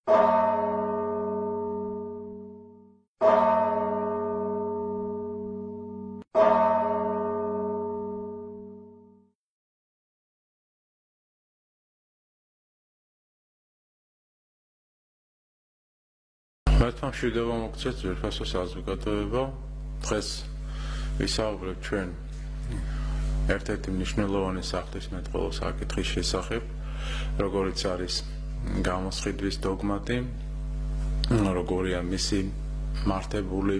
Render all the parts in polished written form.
მართლა მშვიდობა მოგცეთ ძვირფასო საზოგადოება. დღეს ვისაუბრებ ჩვენ ერთ-ერთი მნიშვნელოვანი საღვთისმეტყველო საკითხის შესახებ, როგორიც არის გამოსყიდვის დოგმატი, როგორია მისი მართებული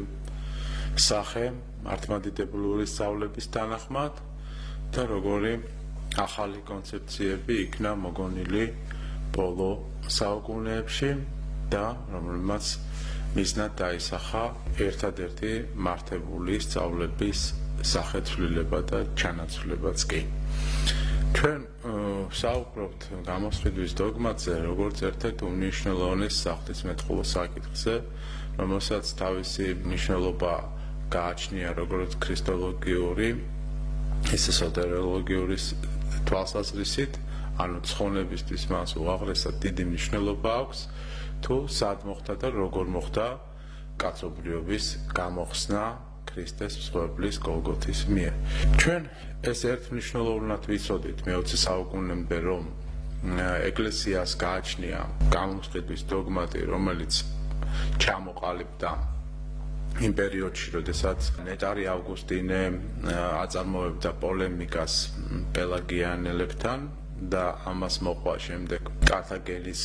სახე მართლმადიდებლური სწავლების თანახმად და როგორი ახალი კონცეფციები იქნა მოგონილი ბოლო საუკუნეებში და რომელმაც მიზნად დაისახა ერთადერთი მართებული სწავლების სახეცვლილება და ჩანაცვლებაც კი. ჩვენ ვსაუბრობთ გამოსყიდვის დოგმატზე, როგორც ერთ-ერთ უმნიშვნელოვანეს საღვთისმეტყველო საკითხზე, რომელსაც თავისი მნიშვნელობა გააჩნია როგორც ქრისტოლოგიური, ისე სოტეროლოგიური თვალსაზრისით, ანუ ცხონებისთვის მას უაღრესად დიდი მნიშვნელობა აქვს. თუ სად მოხდა და როგორ მოხდა კაცობრიობის გამოხსნა ქრისტეს მსხვერპლის გოლგოთის მიერ. ჩვენ ეს ერთმნიშვნელოვნად ვიცოდით მე-20 საუკუნემდე, რომ ეკლესიას გააჩნია გამოსყიდვის დოგმატი, რომელიც ჩამოყალიბდა იმ პერიოდში, როდესაც ნეტარი ავგუსტინე აწარმოებდა პოლემიკას პელაგიანელებთან და ამას მოყვა შემდეგ კართაგენის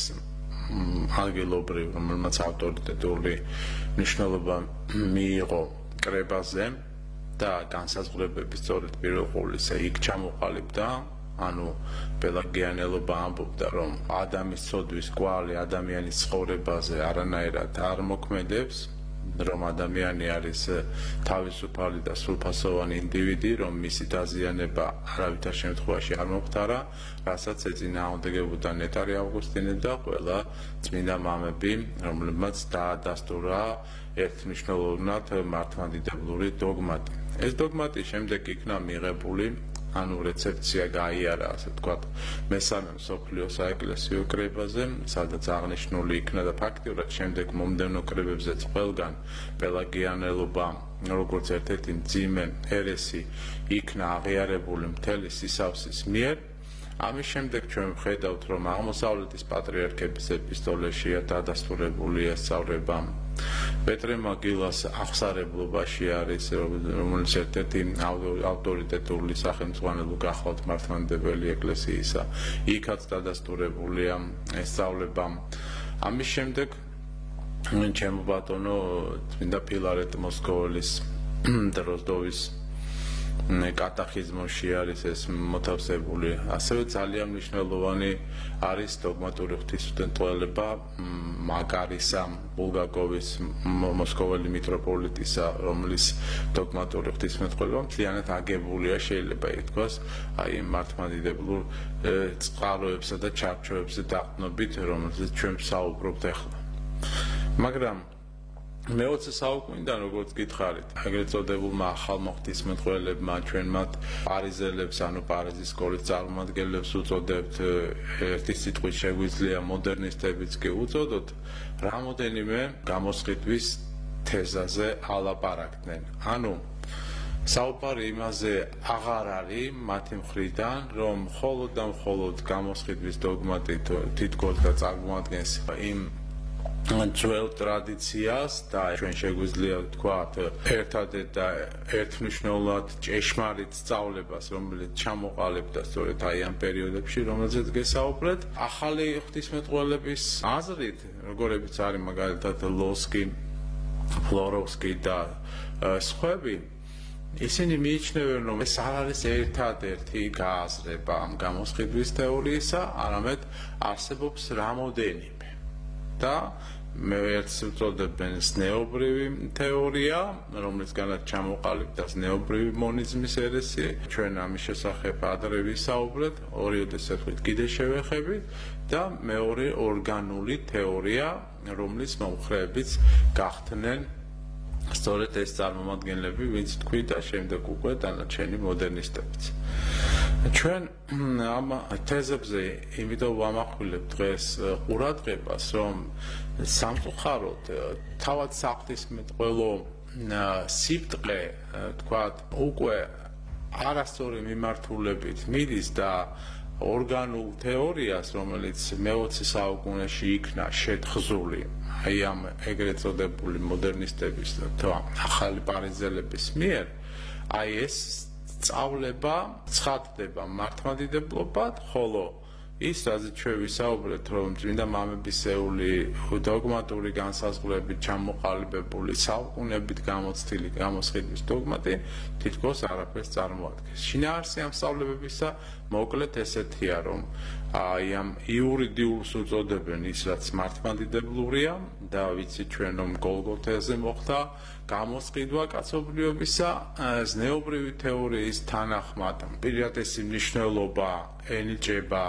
ადგილობრივ, რომელმაც ავტორიტეტული მნიშვნელობა მიიღო კრებაზე და განსაზღვრებები სწორედ პირველ ყოვლისა იქ ჩამოყალიბდა, ანუ პელაგიანელობა ამბობდა, რომ ადამიანის ცოდვის კვალი ადამიანის ცხოვრებაზე არანაირად არ მოქმედებს, რომ ადამიანი არის თავისუფალი და სრულფასოვანი ინდივიდი, რომ მისი დაზიანება არავითარ შემთხვევაში არ მომხდარა, რასაც ეწინააღმდეგებოდა ნეტარი ავგუსტინე და ყველა წმინდა მამები, რომლებმაც დაადასტურა ერთმნიშვნელოვნად მართლმადიდებლური დოგმატი. ეს დოგმატი შემდეგ იქნა მიღებული, ანუ რეცეფცია გაიარა, ასე ვთქვათ, მესამე მსოფლიო საეკლესიო კრებაზე, სადაც აღნიშნული იქნა და ფაქტიურად შემდეგ მომდევნო კრებებზეც ყველგან პელაგიანელობა, როგორც ერთ-ერთი მძიმე ერესი იქნა აღიარებული მთელი სისავსის მიერ. ამის შემდეგ ჩვენ ვხედავთ, რომ აღმოსავლეთის პატრიარქების ეპისტოლეშია დადასტურებული ესწავლება. პეტრე მაგილას აღსარებლობაში არის, რომელიც ერთ-ერთი ავტორიტეტული სახელმძღვანელო გახლავთ მართლმადიდებელი ეკლესიისა, იქაც დადასტურებულია ესწავლება. ამის შემდეგ ჩემო ბატონო წმინდა ფილარეტ მოსკოველის დროზდოვის კატეხიზმში არის ეს მოთავსებული. ასევე ძალიან მნიშვნელოვანი არის დოგმატური ღვთისმეტყველება მაკარისა ბულგაკოვის მოსკოველი მიტროპოლიტისა, რომლის დოგმატური ღვთისმეტყველება მთლიანად აგებულია, შეიძლება ითქვას, აი მართლმადიდებლურ წყაროებსა და ჩარჩოებზე დაყრდნობით, რომელზეც ჩვენ ვსაუბრობთ ახლა. მაგრამ მე-20 საუკუნიდან, როგორც გითხარით, ეგრეთ წოდებულმა ახალმა ღვთისმეტყველებმა ჩვენ მათ პარიზელებს, ანუ პარიზის სკოლის წარმომადგენლებს უწოდებთ, ერთი სიტყვით შეგვიძლია მოდერნისტებიც კი უწოდოთ, რამოდენიმე გამოსყიდვის თეზაზე ალაპარაკდნენ. ანუ საუბარი იმაზე აღარ არის მათი მხრიდან, რომ მხოლოდ და მხოლოდ გამოსყიდვის დოგმატი თითქოს და წარმოადგენს იმ ძველ ტრადიციას და ჩვენ შეგვიძლია ვთქვათ ერთადერთ და ერთმნიშვნელოვნად ჭეშმარიტ სწავლებას, რომელიც ჩამოყალიბდა სწორედ აი ამ პერიოდებში, რომელზეც გესაუბრეთ. ახალი ღვთისმეტყველების აზრით, როგორებიც არის მაგალითად ლოსკი, ფლოროვსკი და სხვები, ისინი მიიჩნევენ, რომ ეს არ არის ერთადერთი გააზრება ამ გამოსყიდვის თეორიისა, არამედ არსებობს რამოდენიმე. და მე ერთს ვწოდებენ ზნეობრივი თეორია, რომლისგანაც ჩამოყალიბდა ზნეობრივი მონიზმის ერესი. ჩვენ ამის შესახებ ადრე ვისაუბრეთ, ორიოდე სიტყვით კიდე შევეხებით და მეორე ორგანული თეორია, რომლის მომხრეებიც გახდნენ სწორედ ეს წარმომადგენლები, ვინც თქვი და შემდეგ უკვე დანარჩენი მოდერნისტებიც. ჩვენ ამ თეზებზე იმიტომ ვამახვილებ დღეს ყურადღებას, რომ სამწუხაროდ თავად საღვთისმეტყველო სიბტყე, თქვათ, უკვე არასწორი მიმართულებით მიდის და ორგანულ თეორიას, რომელიც მე-20 საუკუნეში იქნა შეთხზული აი ამ ეგრეთ წოდებული მოდერნისტების და ახალი პარიზელების მიერ, აი ეს სწავლება ცხადდება მართლმადიდებლობად, ხოლო ის, რაზეც ჩვენ ვისაუბრეთ, რომ წმინდა მამებისეული დოგმატური განსაზღვრებით ჩამოყალიბებული საუკუნეებით გამოცდილი გამოსყიდვის დოგმატი თითქოს არაფერს წარმოადგენს. შინაარსი ამ სწავლებებისა მოკლედ ესეთია, რომ აი ამ იურიდიულს უწოდებენ ის, რაც მართლმადიდებლურია და ვიცით ჩვენ რომ გოლგოთაზე მოხდა გამოსყიდვა კაცობრიობისა, ზნეობრივი თეორიის თანახმად პირადესი მნიშვნელობა ენიჭება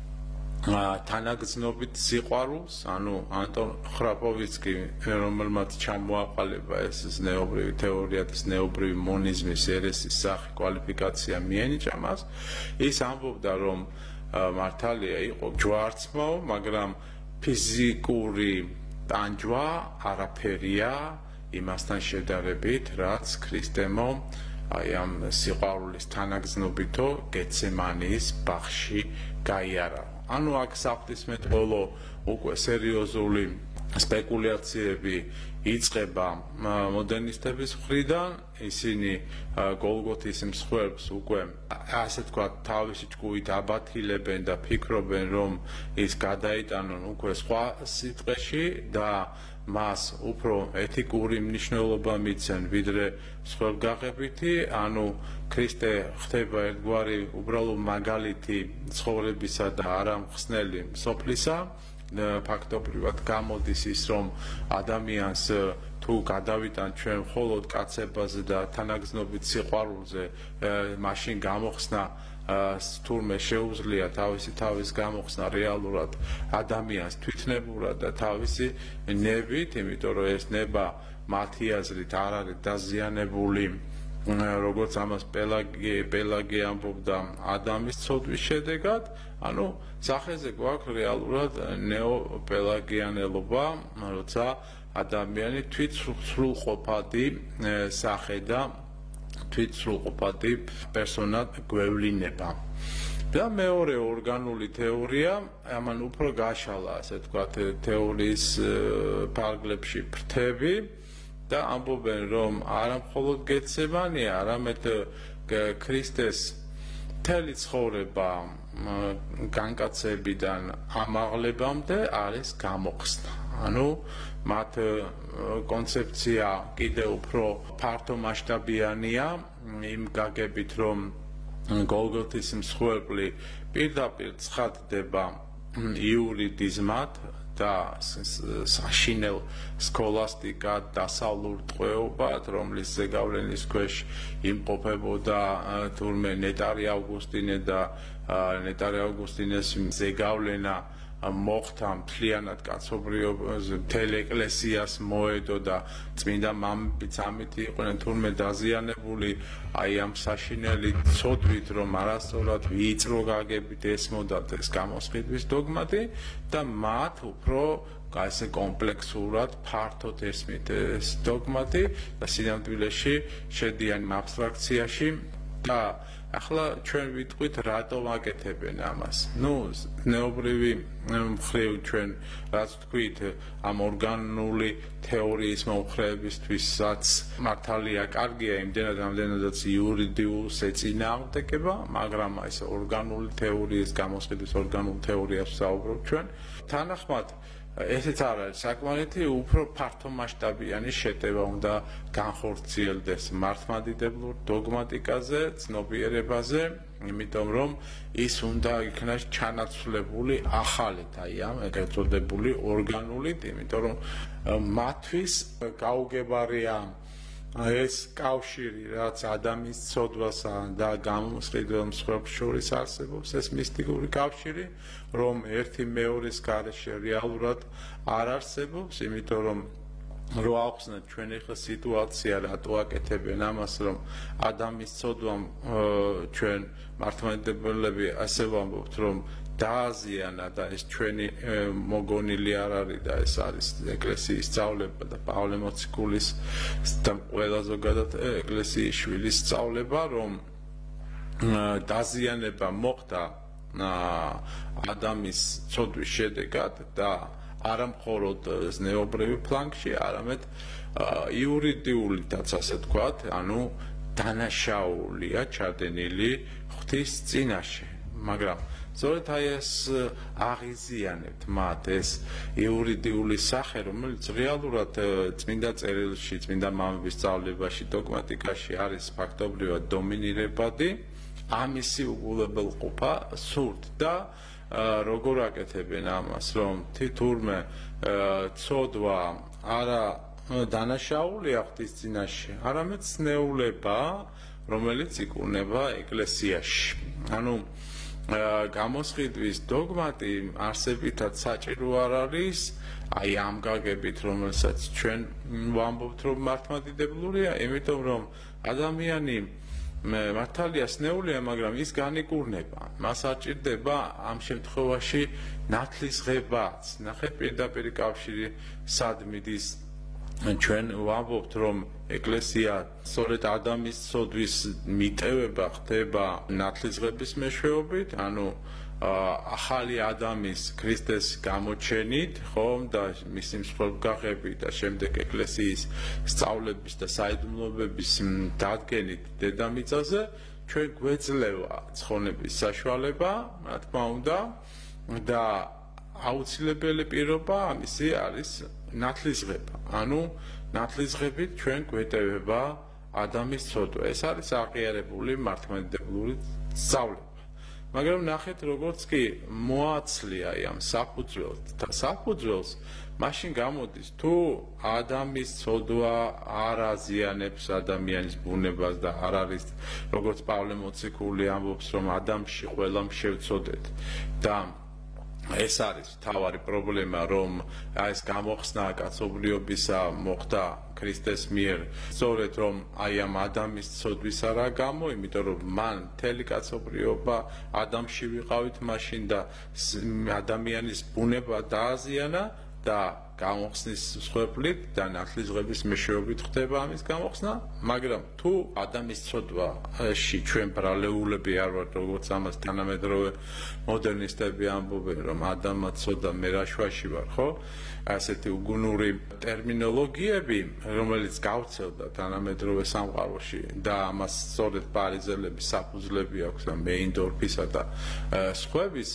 თანაგრძნობით სიყვარულს, ანუ ანტონ ხრაპოვიცკი, რომელმაც ჩამოაყალიბა ეს ზნეობრივი თეორია და ზნეობრივი მონიზმის ერესის სახე კვალიფიკაცია მიენიჭა მას, ის ამბობდა, რომ მართალია იყო ჯვარცმო, მაგრამ ფიზიკური ტანჯვა არაფერია იმასთან შედარებით, რაც ქრისტემო აი ამ სიყვარულის თანაგრძნობითო გეცემანის ბაღში გაიარა. ანუ აქ საღვთისმეტყველო უკვე სერიოზული სპეკულაციები იწყება მოდერნისტების მხრიდან, ისინი გოლგოთის მსხვერპლს უკვე ასე თქვა თავისი ჭკუით აბათილებენ და ფიქრობენ, რომ ის გადაიტანონ უკვე სხვა სიტყვაში და მას უფრო ეთიკური მნიშვნელობა მიცემენ ვიდრე მსხვერპლგაღებითი, ანუ ქრისტე ხდება ერთგვარი უბრალო მაგალითი ცხოვრებისა და არამხსნელი სოფლისა. ფაქტობრივად გამოდის ის, რომ ადამიანს თუ გადავიტან ჩვენ მხოლოდ კაცებაზე და თანაგრძნობით სიყვარულზე, მაშინ გამოხსნა თურმე შეუძლია თავისი თავის გამოხსნა რეალურად ადამიანს თვითნებურად და თავისი ნებით, იმიტომ რომ ეს ნება მათი აზრით არ არის დაზიანებული, როგორც ამას პელაგი ამბობდა ადამიანის ცოდვის შედეგად, ანუ სახეზე გვაქვს რეალურად ნეოპელაგიანელობა, როცა ადამიანი თვითსრულყოფადი სახე და თვითსრულყოფადი პერსონად გვევლინება. და მეორე ორგანული თეორია, ამან უფრო გაშალა, ასე ვთქვათ, თეორიის ფარგლებში ფრთები და ამბობენ, რომ არა მხოლოდ გეცემანია, არამედ ქრისტეს მთელი ცხოვრება განკაცებიდან ამაღლებამდე არის გამოხსნა. ანუ მათ კონცეფცია კიდევ უფრო ფართომასშტაბიანია იმ გაგებით, რომ გოლგოთის მსხვერპლი პირდაპირ ცხადდება იურიდიზმად და საშინელ სქოლასტიკად, დასავლურ ტყვეობად, რომლის ზეგავლენის ქვეშ იმყოფებოდა თურმე ნეტარი ავგუსტინე და ნეტარი ავგუსტინეს ზეგავლენა მოხდა მთლიანად კაცობრიობაზე, მთელ ეკლესიას მოედო და წმინდა მამებიც ამით იყვნენ თურმე დაზიანებული აი ამ საშინელი ცოდვით, რომ არასწორად ვიწრო გაგებით ესმოდათ ეს გამოსყიდვის დოგმატი და მათ უფრო ასე კომპლექსურად ფართოდ ესმით ეს დოგმატი და სინამდვილეში შედიან აბსტრაქციაში და ახლა ჩვენ ვიტყვით რატომ აკეთებენ ამას. ნეობრივი მხრივ ჩვენ რაც ვთქვით ამ ორგანული თეორიის მომხრეებისთვისაც მართალია კარგია იმდენად რამდენადაც იურიდიულს ეწინააღმდეგება, მაგრამ ეს ორგანული თეორიის გამოსყიდვის ორგანულ თეორიას ვსაუბრობ ჩვენ. თანახმად ესეც არ არის საკმარისი, უფრო ფართომასშტაბიანი შეტევა უნდა განხორციელდეს მართლმადიდებლურ დოგმატიკაზე, ცნობიერებაზე, იმიტომ რომ ის უნდა იქნას ჩანაცვლებული ახალით, აი ამ ეგრეთ წოდებული ორგანულით, იმიტომ რომ მათთვის გაუგებარია ეს კავშირი, რაც ადამიანის ცოდვასა და გამოსყიდველ მსხვერპლს შორის არსებობს, ეს მისტიკური კავშირი, რომ ერთი მეორის გარეშე რეალურად არ არსებობს, იმიტომ რომ რო ახსნათ ჩვენი ხა სიტუაცია რატო აკეთებენ ამას რომ ადამიანის ცოდვამ ჩვენ მართლმადიდებლები ასე ვამბობთ რომ დააზიანა და ეს ჩვენი მოგონილი არ არის და ეს არის ეკლესიის სწავლება და პავლე მოციქულის და ყველა ზოგადად ეკლესიის შვილის სწავლება რომ დაზიანება მოხდა ადამიანის ცოდვის შედეგად და არა მხოლოდ ზნეობრივი ფლანგში, არამედ იურიდიულითაც ასე თქვათ, ანუ დანაშაულია ჩადენილი ღვთის წინაშე. მაგრამ სწორედ აი ეს აღიზიანებთ მათ ეს იურიდიული სახე, რომელიც რეალურად წმინდა წერილში, წმინდა მამების სწავლებაში, დოგმატიკაში არის ფაქტობრივად დომინირებადი, ამისი უგულებელყოფა სურთ და როგორ აკეთებენ ამას, რომ თითურმე ცოდვა არა დანაშაულია ღვთის წინაშე, არამედ ცნეულება, რომელიც იკურნება ეკლესიაში. ანუ გამოსყიდვის დოგმატი არსებითად საჭირო არ არის, აი ამ გაგებით, რომელსაც ჩვენ ვამბობთ, რომ მართლმადიდებლურია, იმიტომ რომ ადამიანი მართალია სნეულია, მაგრამ ის განიკურნება. მას არ ჭირდება ამ შემთხვევაში ნათლისღებაც. ნახეთ პირდაპირ კავშირი სად მიდის. ჩვენ ვამბობთ, რომ ეკლესია სწორედ ადამიანის ცოდვის მიტევება ხდება ნათლისღების მეშვეობით, ანუ ახალი ადამიანის ქრისტეს გამოჩენით, ხომ და მისი მსხვერპლგაღებით და შემდეგ ეკლესიის სწავლების და საიდუმლოების დადგენით დედამიწაზე ჩვენ გვეძლევა ცხონების საშუალება, რა თქმა უნდა, და აუცილებელი პირობა ამისი არის ნათლისღება. ანუ ნათლისღებით ჩვენ გვეტევება ადამიანის ცოდვა. ეს არის აღიარებული მართლმადიდებლური სწავლება. მაგრამ ნახეთ როგორც კი მოაცლია ამ საფუძველს და საფუძველს მაშინ გამოდის თუ ადამიანის ცოდვა არ აზიანებს ადამიანის ბუნებას და არ არის როგორც პავლე მოციქული ამბობს რომ ადამიანში ყველამ შევწოდეთ და ეს არის თავარი პრობლემა რომ ეს გამოხსნა კაცობრიობისა მოხდა ქრისტეს მიერ სწორედ რომ აი ამ ადამიანის ცოდვისა რა გამო იმიტომ რომ მან მთელი კაცობრიობა ადამიანში ვიყავით მაშინ და ადამიანის ბუნება დააზიანა და გამოხსნის მსხვერპლით და ნათლისღების მეშვეობით ხდება ამის გამოხსნა, მაგრამ თუ ადამიანის ცოდვაში ჩვენ ბრალეულები არ ვართ, როგორც ამას თანამედროვე მოდერნისტები ამბობენ, რომ ადამიანმა ცოდა მე რა შვაში ვარ, ხო? ასეთი უგუნური ტერმინოლოგიები, რომელიც გავრცელდა თანამედროვე სამყაროში და ამას სწორედ პარიზელები საფუძვლები აქვს და მეინდორფისა და სხვების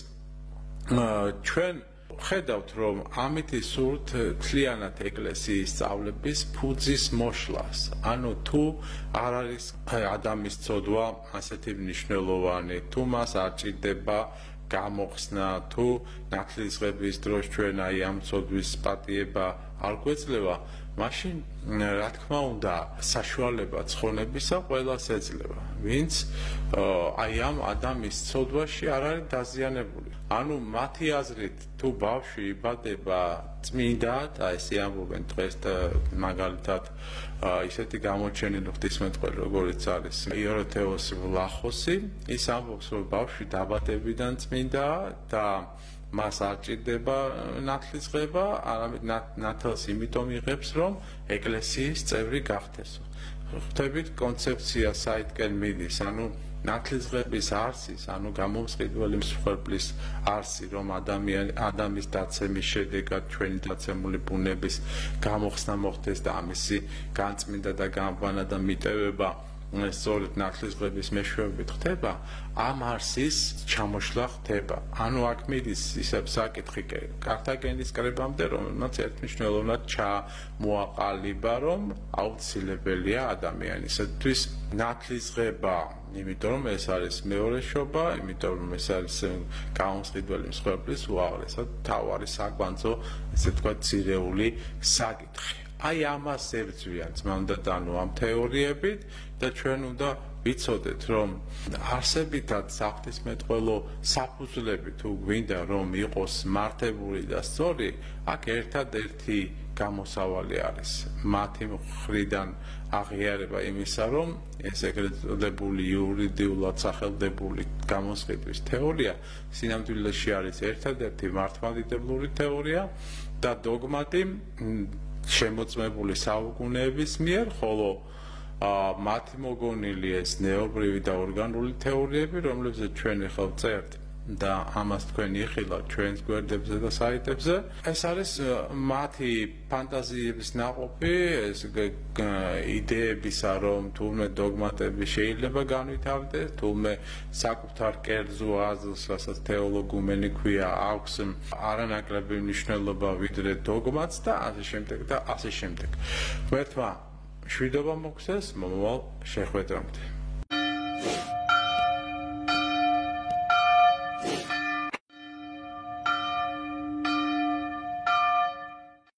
ჩვენ ხედავთ რომ ამით ისურთ თლიანად ეკლესიის სწავლების ფუძის მოშლას ანუ თუ არ არის ადამიანის ცოდვა ასეთი მნიშვნელოვანი თუ მას არ ჭირდება გამოხსნა თუ ნათლისღების დროს ჩვენ აი ამ ცოდვის პატიება არ გვეძლევა მაშინ რა თქმა უნდა საშუალება ცხონებისა ყველას ეძლევა ვინც აი ამ ადამიანის ცოდვაში არ არის დაზიანებული ანუ მათი აზრით თუ ბავშვი იბადება წმინდად აი ესე ამბობენ დღეს მაგალითად ისეთი გამოჩენილი ღვთისმეტყველი როგორც არის იოროთეოს ვლახოსი ის ამბობს რომ ბავშვი დაბადებიდან წმინდაა და მას არ ჭირდება ნათლისღება, არამედ ნათელს იმიტომ იღებს, რომ ეკლესიის წევრი გახდეს. ხვდებით კონცეფცია საითკენ მიდის, ანუ ნათლისღების არსის, ანუ გამომსყიდველი მსხვერპლის არსი, რომ ადამიანის დაცემის შედეგად ჩვენი დაცემული ბუნების გამოხსნა მოხდეს და ამისი განწმინდა და გამბანა და მიტევება სწორედ ნათლისღების მეშვეობით ხდება, ამ არსის ჩამოშლა ხდება. ანუ აქ მიდის ისევ საკითხი კართაგენის კრებამდე, რომელმაც ერთმნიშვნელოვნად ჩამოაყალიბა, რომ აუცილებელია ადამიანისათვის ნათლისღება, იმიტომ რომ ეს არის მეორე შობა, იმიტომ რომ ეს არის გამომსყიდველი მსხვერპლის უაღრესად თავარი საკვანძო, ესე ვთქვათ, ძირეული საკითხი. აი ამას ერძვიან ძმაუნდათ ანუ ამ თეორიებით და ჩვენ უნდა ვიცოდეთ რომ არსებითად საღვთისმეტყველო საფუძვლები თუ გვინდა რომ იყოს მართებული და სწორი აქ ერთადერთი გამოსავალი არის მათი მხრიდან აღიარება იმისა, რომ ეს ეგრეთ წოდებული იურიდიულად სახელდებული გამოსყიდვის თეორია სინამდვილეში არის ერთადერთი მართლმადიდებლური თეორია და დოგმატი შემოწმებული საუკუნეების მიერ, ხოლო მათი მოგონილი ეს ნეობრივი და ორგანული თეორიები, რომლებზეც ჩვენ ახლა ვწერთ და ამას თქვენ იხილავთ ჩვენს გვერდებზე და საიტებზე, ეს არის მათი ფანტაზიების ნაყოფი, ეს იდეებისა, რომ თურმე დოგმატები შეიძლება განვითარდეს, თურმე საკუთარ კერძო აზრს, რასაც თეოლოგუმენი ქვია, აქვს არანაკლები მნიშვნელობა ვიდრე დოგმაც და ასე შემდეგ და ასე შემდეგ. ღმერთმა მშვიდობა მოგცეს მომავალ შეხვედრამდე.